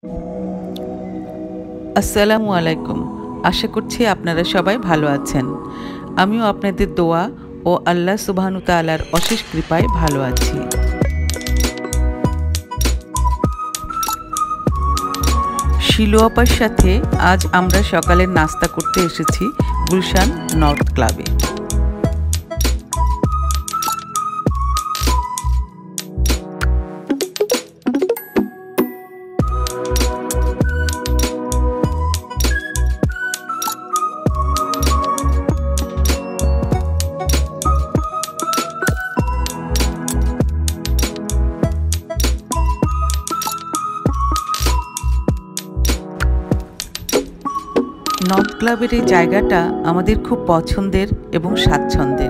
আসসালামু আলাইকুম। আশা করছি আপনারা সবাই ভালো আছেন। আমিও আপনাদের দোয়া ও আল্লাহ সুবহানাহু ওয়া তাআলার অশেষ কৃপায় ভালো আছি। শিলু আপার সাথে আজ আমরা সকালের নাস্তা করতে এসেছি গুলশান নর্থ ক্লাবে। নর্থ ক্লাবের এই জায়গাটা আমাদের খুব পছন্দের এবং স্বাচ্ছন্দ্যের।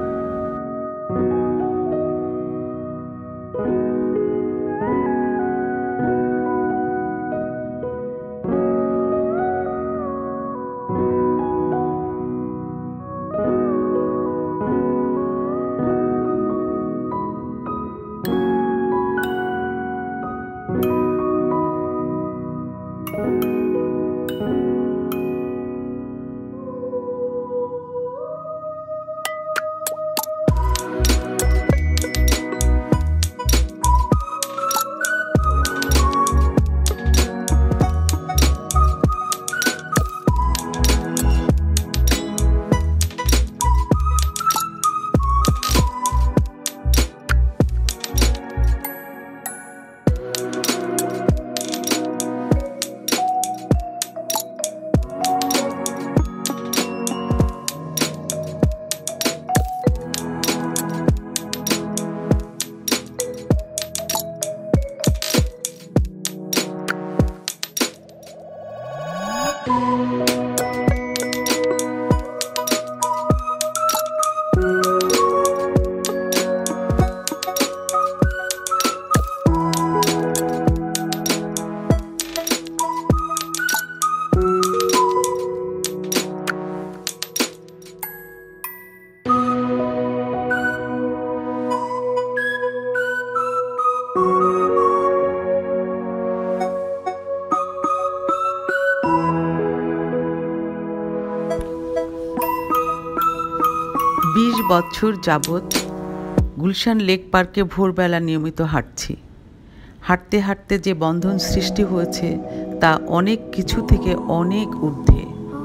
বছর যাবৎ গুলশান লেক পার্কে ভোরবেলা নিয়মিত হাঁটছি। হাঁটতে হাঁটতে যে বন্ধন সৃষ্টি হয়েছে তা অনেক কিছু থেকে অনেক ঊর্ধ্বে।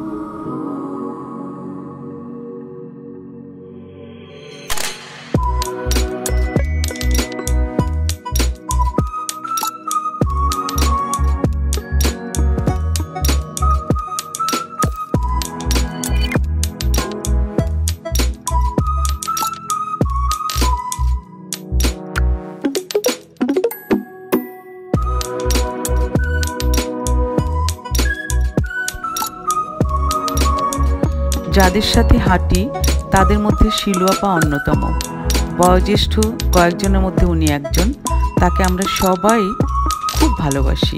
যাদের সাথে হাঁটি তাদের মধ্যে শিলু আপা অন্যতম। বয়োজ্যেষ্ঠ কয়েকজনের মধ্যে উনি একজন। তাকে আমরা সবাই খুব ভালোবাসি।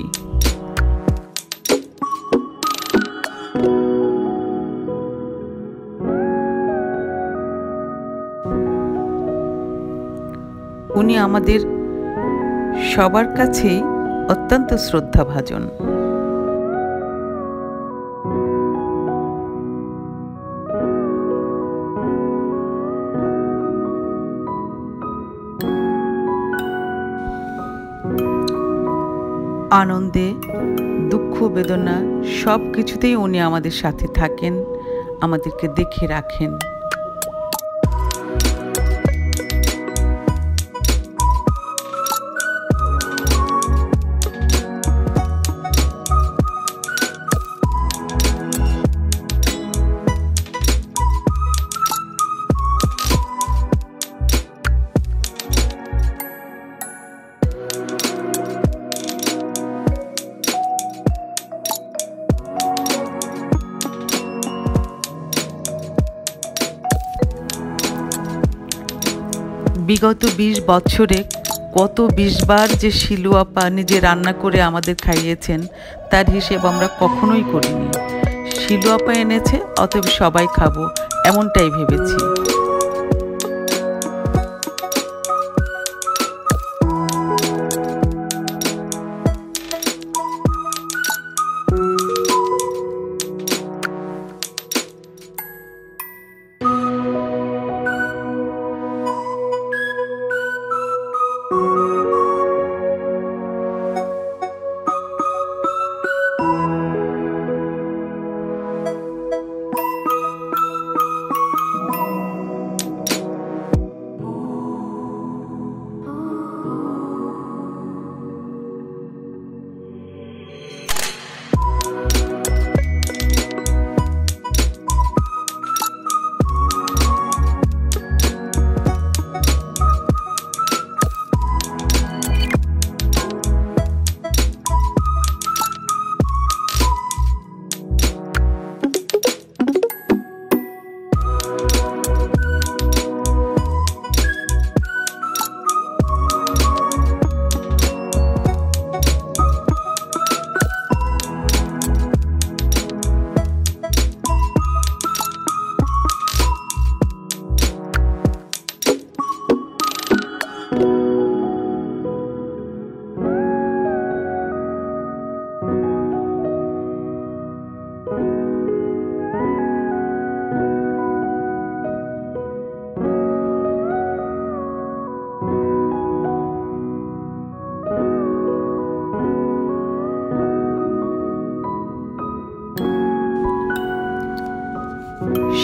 উনি আমাদের সবার কাছেই অত্যন্ত শ্রদ্ধাভাজন। আনন্দে, দুঃখ, বেদনা সব কিছুতেই উনি আমাদের সাথে থাকেন, আমাদেরকে দেখে রাখেন। বিগত 20 বছরে কত 20 বার যে শিলু আপা নিজে রান্না করে আমাদের খাইয়েছেন তার হিসেব আমরা কখনোই করিনি। শিলু আপা এনেছে, অতএব সবাই খাবো, এমনটাই ভেবেছি।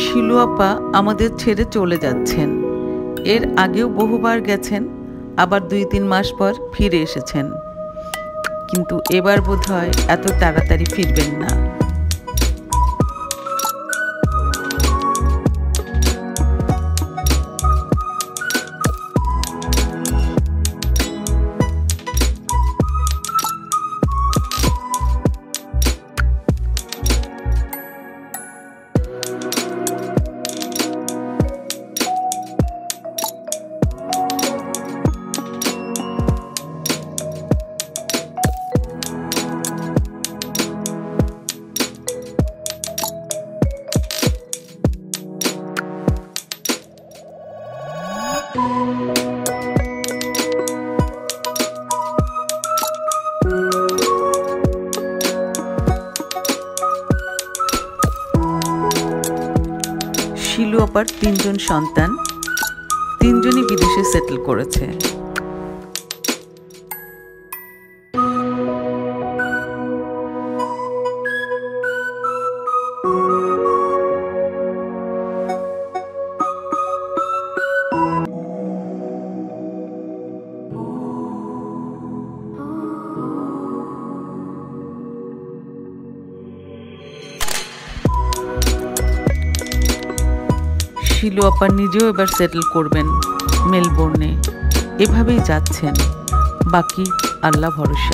শিলু আপা আমাদের ছেড়ে চলে যাচ্ছেন। এর আগেও বহুবার গেছেন, আবার 2-3 মাস পর ফিরে এসেছেন, কিন্তু এবার বোধহয় এত তাড়াতাড়ি ফিরবেন না। শিলু আপার 3 জন সন্তান, 3 জনই বিদেশে সেটেল করেছে। শিলু আপা নিজেও এবার সেটেল করবেন মেলবোর্নে। এভাবেই যাচ্ছেন, বাকি আল্লাহ ভরসা।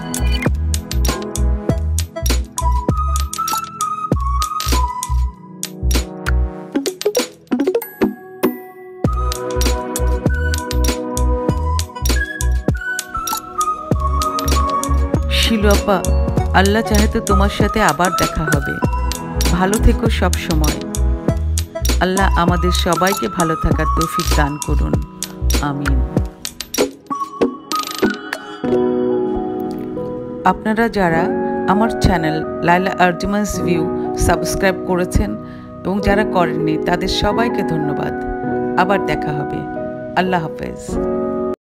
শিলু আপা, আল্লাহ চাহে তো তোমার সাথে আবার দেখা হবে। ভালো থেকো সব সময়। আল্লাহ আমাদের সবাইকে ভালো থাকার তৌফিক দান করুন, আমিন। আপনারা যারা আমার channel Laila Arjuman's view subscribe করেছেন এবং যারা করেননি তাদের সবাইকে ধন্যবাদ। আবার দেখা হবে। আল্লাহ হাফেজ।